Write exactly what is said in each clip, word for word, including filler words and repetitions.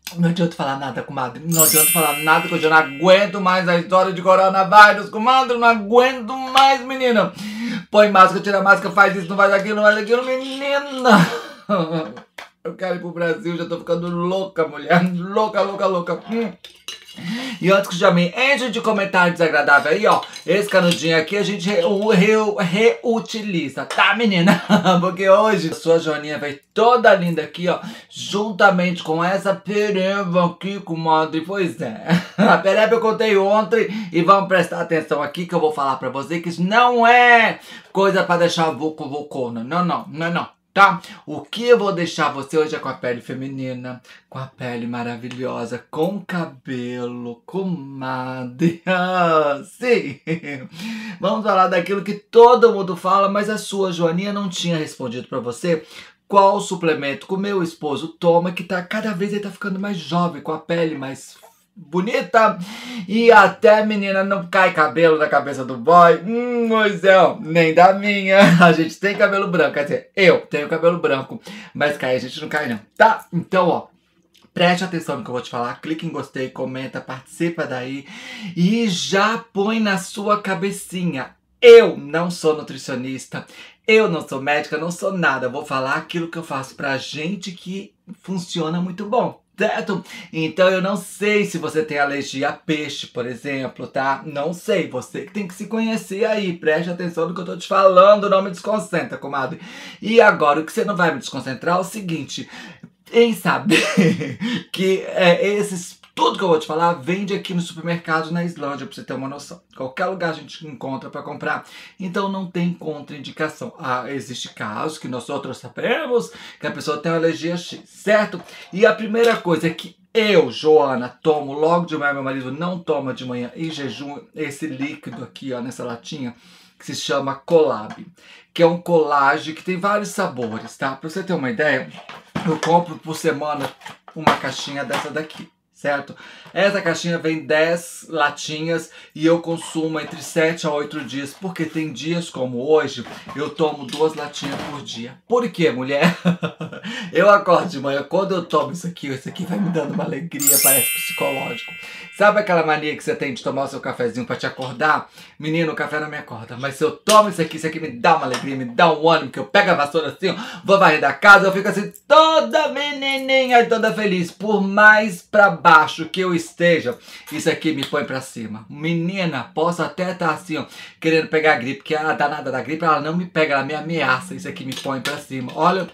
Não adianta falar nada, comadre. Não adianta falar nada que eu já não aguento mais a história de coronavírus, comadre. Não aguento mais, menina. Põe máscara, tira máscara, faz isso, não faz aquilo, não faz aquilo, menina. Eu quero ir pro Brasil, já tô ficando louca, mulher. Louca, louca, louca. Hum. E antes que já me enche de comentário desagradável aí, ó, esse canudinho aqui a gente re, re, reutiliza, tá, menina? Porque hoje a sua Joaninha veio toda linda aqui, ó, juntamente com essa pereba aqui, comadre. Pois é, a pereba eu contei ontem e vamos prestar atenção aqui que eu vou falar pra você que isso não é coisa pra deixar vucu vucona. Não, não, não, não. Tá? O que eu vou deixar você hoje é com a pele feminina, com a pele maravilhosa, com cabelo, comadre. Ah, sim! Vamos falar daquilo que todo mundo fala, mas a sua Joaninha não tinha respondido pra você. Qual suplemento que o meu esposo toma que tá cada vez ele tá ficando mais jovem, com a pele mais bonita e até, menina, não cai cabelo da cabeça do boy. Hum, Moisés, nem da minha. A gente tem cabelo branco, quer dizer, eu tenho cabelo branco, mas cai a gente não cai não, tá? Então, ó, preste atenção no que eu vou te falar, clique em gostei, comenta, participa daí e já põe na sua cabecinha. Eu não sou nutricionista, eu não sou médica, não sou nada. Vou falar aquilo que eu faço pra gente que funciona muito bom. Certo? Então eu não sei se você tem alergia a peixe, por exemplo, tá? Não sei, você que tem que se conhecer aí, preste atenção no que eu tô te falando, não me desconcentra, comadre. E agora, o que você não vai me desconcentrar é o seguinte, em saber que é, esses, tudo que eu vou te falar vende aqui no supermercado na Islândia, pra você ter uma noção. Qualquer lugar a gente encontra pra comprar, então não tem contraindicação. Ah, existe casos que nós outros sabemos que a pessoa tem uma alergia X, certo? E a primeira coisa é que eu, Joana, tomo logo de manhã, meu marido não toma de manhã em jejum, esse líquido aqui, ó, nessa latinha, que se chama Colab, que é um colágeno que tem vários sabores, tá? Pra você ter uma ideia, eu compro por semana uma caixinha dessa daqui, certo? Essa caixinha vem dez latinhas e eu consumo entre sete a oito dias, porque tem dias como hoje, eu tomo duas latinhas por dia. Por quê, mulher? Eu acordo de manhã, quando eu tomo isso aqui, isso aqui vai me dando uma alegria, parece psicológico. Sabe aquela mania que você tem de tomar o seu cafezinho pra te acordar? Menino, o café não me acorda, mas se eu tomo isso aqui, isso aqui me dá uma alegria, me dá um ânimo, que eu pego a vassoura assim, ó, vou varrer da casa, eu fico assim, toda menininha, toda feliz. Por mais pra baixo que eu esteja, isso aqui me põe pra cima. Menina, posso até estar assim, ó, querendo pegar a gripe, que a danada da gripe, ela não me pega, ela me ameaça, isso aqui me põe pra cima. Olha,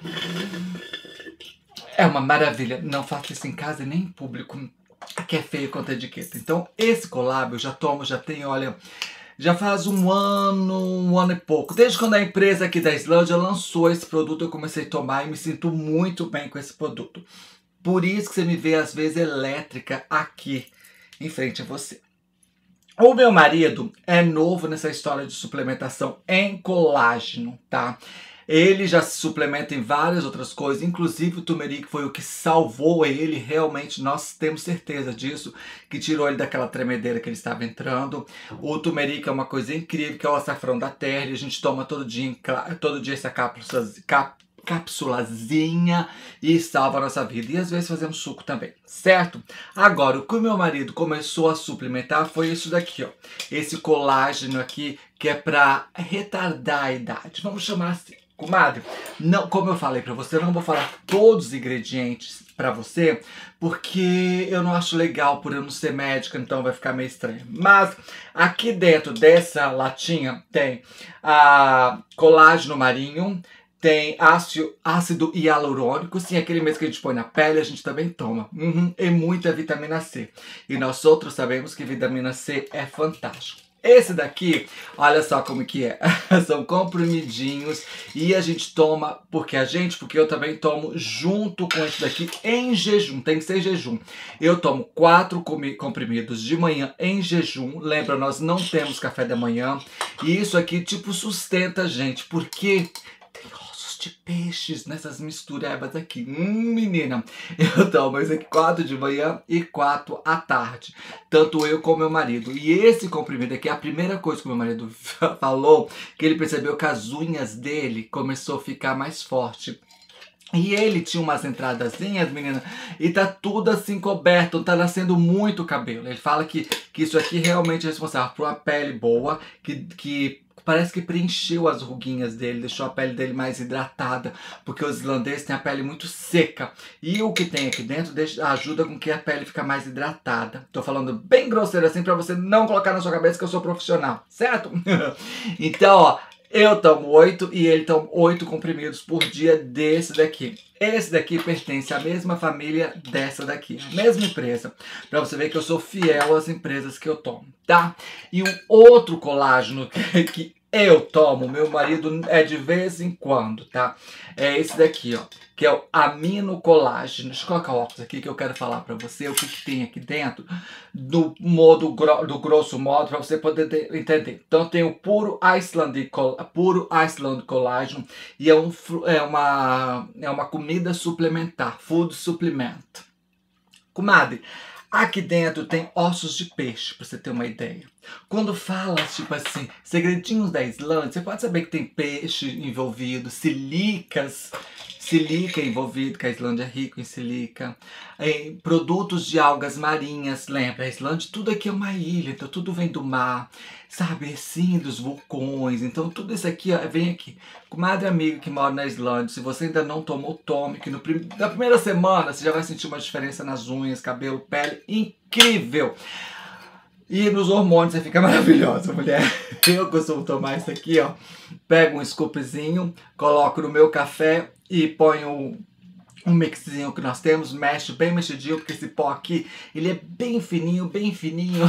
é uma maravilha. Não faça isso em casa nem em público, que é feio quanto a etiqueta. Então, esse Colab eu já tomo, já tenho, olha, já faz um ano, um ano e pouco. Desde quando a empresa aqui da Islândia lançou esse produto, eu comecei a tomar e me sinto muito bem com esse produto. Por isso que você me vê, às vezes, elétrica aqui, em frente a você. O meu marido é novo nessa história de suplementação em colágeno, tá? Ele já se suplementa em várias outras coisas, inclusive o turmeric foi o que salvou ele, realmente nós temos certeza disso, que tirou ele daquela tremedeira que ele estava entrando. O turmeric é uma coisa incrível, que é o açafrão da terra, e a gente toma todo dia, todo dia essa cápsula, cap, cápsulazinha e salva a nossa vida. E às vezes fazemos suco também, certo? Agora, o que o meu marido começou a suplementar foi isso daqui, ó. Esse colágeno aqui, que é para retardar a idade, vamos chamar assim. Comadre, não, como eu falei pra você, eu não vou falar todos os ingredientes pra você, porque eu não acho legal por eu não ser médica, então vai ficar meio estranho. Mas aqui dentro dessa latinha tem a colágeno marinho, tem ácido, ácido hialurônico, sim, aquele mesmo que a gente põe na pele, a gente também toma. Uhum, e muita vitamina C. E nós outros sabemos que vitamina C é fantástico. Esse daqui, olha só como que é, são comprimidinhos e a gente toma, porque a gente, porque eu também tomo junto com esse daqui em jejum, tem que ser jejum. Eu tomo quatro comprimidos de manhã em jejum, lembra, nós não temos café da manhã e isso aqui tipo sustenta a gente, porque tem ossos de peixes nessas misturebas aqui. Hum, menina, eu tomo esse aqui quatro de manhã e quatro à tarde. Tanto eu como meu marido. E esse comprimido aqui, a primeira coisa que meu marido falou, que ele percebeu que as unhas dele começou a ficar mais forte. E ele tinha umas entradazinhas, menina, e tá tudo assim coberto, tá nascendo muito cabelo. Ele fala que, que isso aqui realmente é responsável por uma pele boa, que, que parece que preencheu as ruguinhas dele, deixou a pele dele mais hidratada, porque os islandeses têm a pele muito seca. E o que tem aqui dentro deixa, ajuda com que a pele fique mais hidratada. Tô falando bem grosseiro assim pra você não colocar na sua cabeça que eu sou profissional, certo? Então, ó, eu tomo oito e ele toma oito comprimidos por dia desse daqui. Esse daqui pertence à mesma família dessa daqui, a mesma empresa. Pra você ver que eu sou fiel às empresas que eu tomo, tá? E um outro colágeno que eu tomo, meu marido é de vez em quando, tá? É esse daqui, ó, que é o aminocolágeno. Deixa eu colocar o óculos aqui que eu quero falar pra você o que, que tem aqui dentro, do modo gro do grosso modo, pra você poder entender. Então tem o puro Iceland, puro Iceland colágeno e é, um, é, uma, é uma comida suplementar, food supplement. Comadre, aqui dentro tem ossos de peixe, pra você ter uma ideia. Quando fala, tipo assim, segredinhos da Islândia, você pode saber que tem peixe envolvido, silicas, silica envolvido, que a Islândia é rica em silica, em produtos de algas marinhas, lembra? A Islândia, tudo aqui é uma ilha, então tudo vem do mar, sabe, assim, dos vulcões, então tudo isso aqui, ó, vem aqui. Comadre amiga que mora na Islândia, se você ainda não tomou, tome, que no prim... na primeira semana você já vai sentir uma diferença nas unhas, cabelo, pele, incrível! E nos hormônios você fica maravilhosa, mulher. Eu costumo tomar isso aqui, ó. Pego um scoopzinho, coloco no meu café e ponho um mixzinho que nós temos, mexe bem mexidinho, porque esse pó aqui, ele é bem fininho, bem fininho.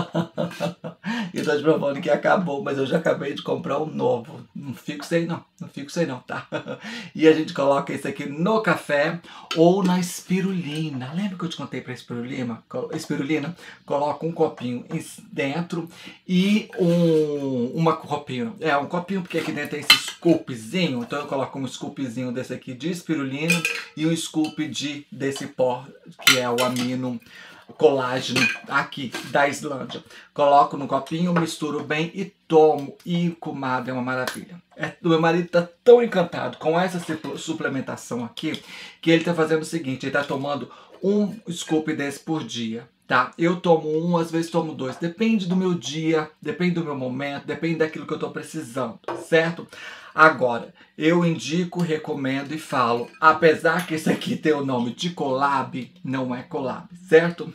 E eu tô te provando que acabou, mas eu já acabei de comprar um novo. Não fico sem não, não fico sem não, tá? E a gente coloca isso aqui no café ou na espirulina. Lembra que eu te contei pra espirulina? Espirulina, coloca um copinho dentro e um uma copinho, é um copinho, porque aqui dentro tem esse scoopzinho, então eu coloco um scoopzinho desse aqui de espirulina e um scoop de, desse pó, que é o amino colágeno aqui da Islândia. Coloco no copinho, misturo bem e tomo. E, comadre, é uma maravilha. É, o meu marido tá tão encantado com essa suplementação aqui, que ele tá fazendo o seguinte, ele tá tomando um scoop desse por dia. Tá? Eu tomo um, às vezes tomo dois. Depende do meu dia, depende do meu momento, depende daquilo que eu tô precisando, certo? Agora, eu indico, recomendo e falo, apesar que esse aqui tem o nome de Collab, não é Collab, certo?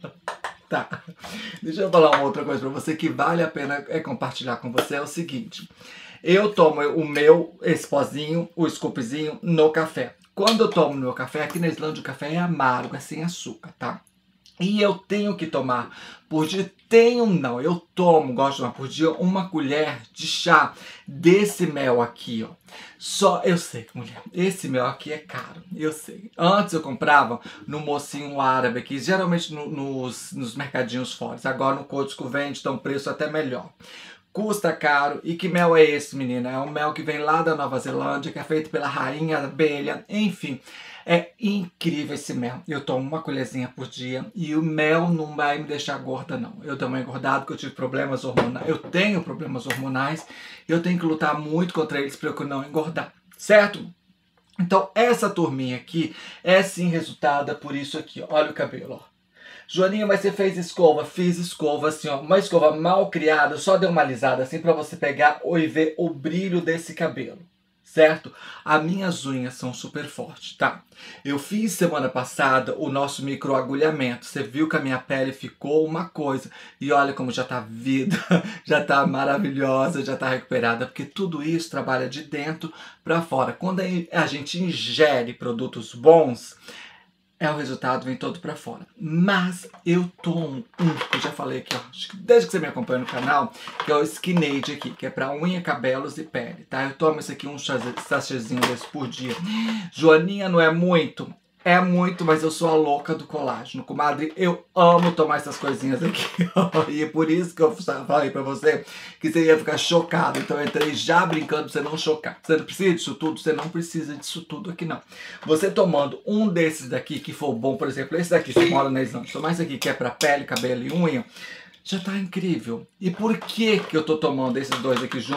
Tá. Deixa eu falar uma outra coisa pra você que vale a pena é compartilhar com você, é o seguinte. Eu tomo o meu, esse pozinho, o scoopzinho, no café. Quando eu tomo no meu café, aqui na Islândia o café é amargo, é sem açúcar, tá? E eu tenho que tomar por dia, tenho não, eu tomo, gosto de tomar por dia, uma colher de chá desse mel aqui, ó. Só, eu sei, mulher, esse mel aqui é caro, eu sei. Antes eu comprava no mocinho árabe aqui, geralmente no, nos, nos mercadinhos fora. Agora no Costco vende, então o preço até melhor. Custa caro. E que mel é esse, menina? É um mel que vem lá da Nova Zelândia, que é feito pela rainha abelha, enfim. É incrível esse mel. Eu tomo uma colherzinha por dia e o mel não vai me deixar gorda, não. Eu dou uma engordada porque eu tive problemas hormonais. Eu tenho problemas hormonais e eu tenho que lutar muito contra eles para eu não engordar, certo? Então, essa turminha aqui é sim resultada por isso aqui. Olha o cabelo, ó. Joaninha, mas você fez escova? Fiz escova, assim, ó. Uma escova mal criada, só deu uma alisada assim para você pegar e ver o brilho desse cabelo. Certo? As minhas unhas são super fortes, tá? Eu fiz semana passada o nosso microagulhamento. Você viu que a minha pele ficou uma coisa. E olha como já tá vida, já tá maravilhosa, já tá recuperada. Porque tudo isso trabalha de dentro pra fora. Quando a gente ingere produtos bons, é o resultado, vem todo pra fora. Mas eu tomo um, que eu já falei aqui, ó, desde que você me acompanha no canal, que é o Skinade aqui, que é pra unha, cabelos e pele, tá? Eu tomo esse aqui, um sachêzinho desse por dia. Joaninha, não é muito? É muito, mas eu sou a louca do colágeno. Comadre, eu amo tomar essas coisinhas aqui, ó. E é por isso que eu falei pra você que você ia ficar chocado. Então eu entrei já brincando pra você não chocar. Você não precisa disso tudo? Você não precisa disso tudo aqui, não. Você tomando um desses daqui que for bom, por exemplo, esse daqui, você mora na Islândia, tomar esse aqui que é pra pele, cabelo e unha, já tá incrível. E por que que eu tô tomando esses dois aqui junto?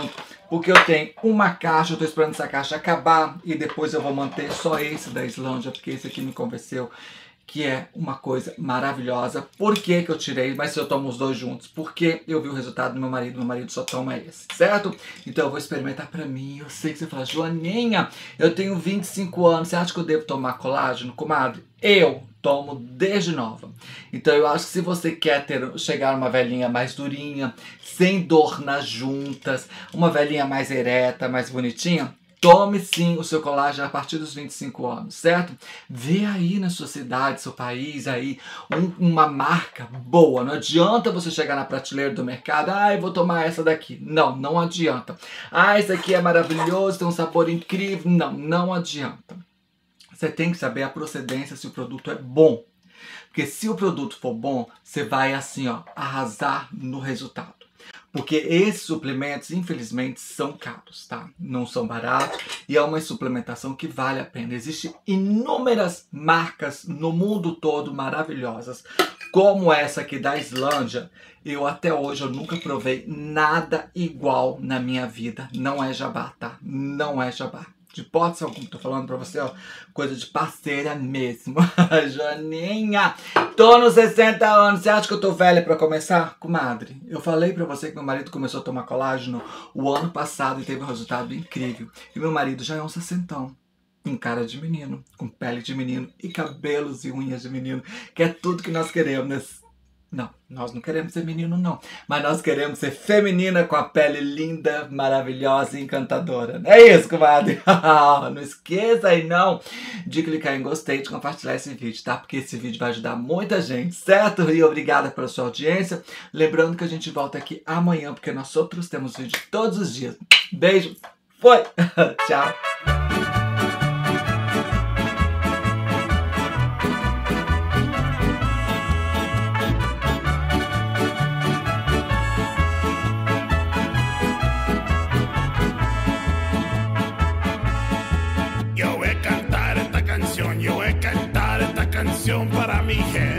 porque eu tenho uma caixa, eu tô esperando essa caixa acabar e depois eu vou manter só esse da Islândia, porque esse aqui me convenceu que é uma coisa maravilhosa. Por que que eu tirei? Mas se eu tomo os dois juntos, porque eu vi o resultado do meu marido, meu marido só toma esse, certo? Então eu vou experimentar pra mim. Eu sei que você fala, Joaninha, eu tenho vinte e cinco anos, você acha que eu devo tomar colágeno? Comadre, eu tomo desde nova. Então eu acho que se você quer ter, chegar uma velhinha mais durinha, sem dor nas juntas, uma velhinha mais ereta, mais bonitinha, tome sim o seu colágeno a partir dos vinte e cinco anos, certo? Vê aí na sua cidade, seu país, aí um, uma marca boa. Não adianta você chegar na prateleira do mercado, ah, eu vou tomar essa daqui. Não, não adianta. Ah, esse aqui é maravilhoso, tem um sabor incrível. Não, não adianta. Você tem que saber a procedência, se o produto é bom. Porque se o produto for bom, você vai assim, ó, arrasar no resultado. Porque esses suplementos, infelizmente, são caros, tá? Não são baratos e é uma suplementação que vale a pena. Existem inúmeras marcas no mundo todo maravilhosas, como essa aqui da Islândia. Eu até hoje eu nunca provei nada igual na minha vida. Não é jabá, tá? Não é jabá. De hipótese alguma, tô falando pra você, ó, coisa de parceira mesmo. Joaninha, tô nos sessenta anos, você acha que eu tô velha pra começar? Comadre, eu falei pra você que meu marido começou a tomar colágeno o ano passado e teve um resultado incrível. E meu marido já é um sessentão, com cara de menino, com pele de menino e cabelos e unhas de menino, que é tudo que nós queremos. Não, nós não queremos ser menino não, mas nós queremos ser feminina com a pele linda, maravilhosa e encantadora. É isso, comadre. Não esqueça aí não de clicar em gostei e de compartilhar esse vídeo, tá? Porque esse vídeo vai ajudar muita gente, certo? E obrigada pela sua audiência. Lembrando que a gente volta aqui amanhã, porque nós outros temos vídeo todos os dias. Beijo, foi! Tchau! Yo voy a cantar esta canción para mi gente.